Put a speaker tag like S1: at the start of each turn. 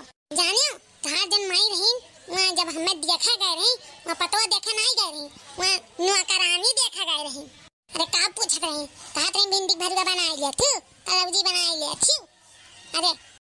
S1: जानियो कहाँ जन माई रही वहाँ जब हमें देखा गए रही वहाँ पतो देखा नहीं गए रही वहाँ नुआकरानी देखा गए रही। अरे का पूछत रही कहा भिंडी भरुआ बना लिया थी कलौजी बना लिया थी। अरे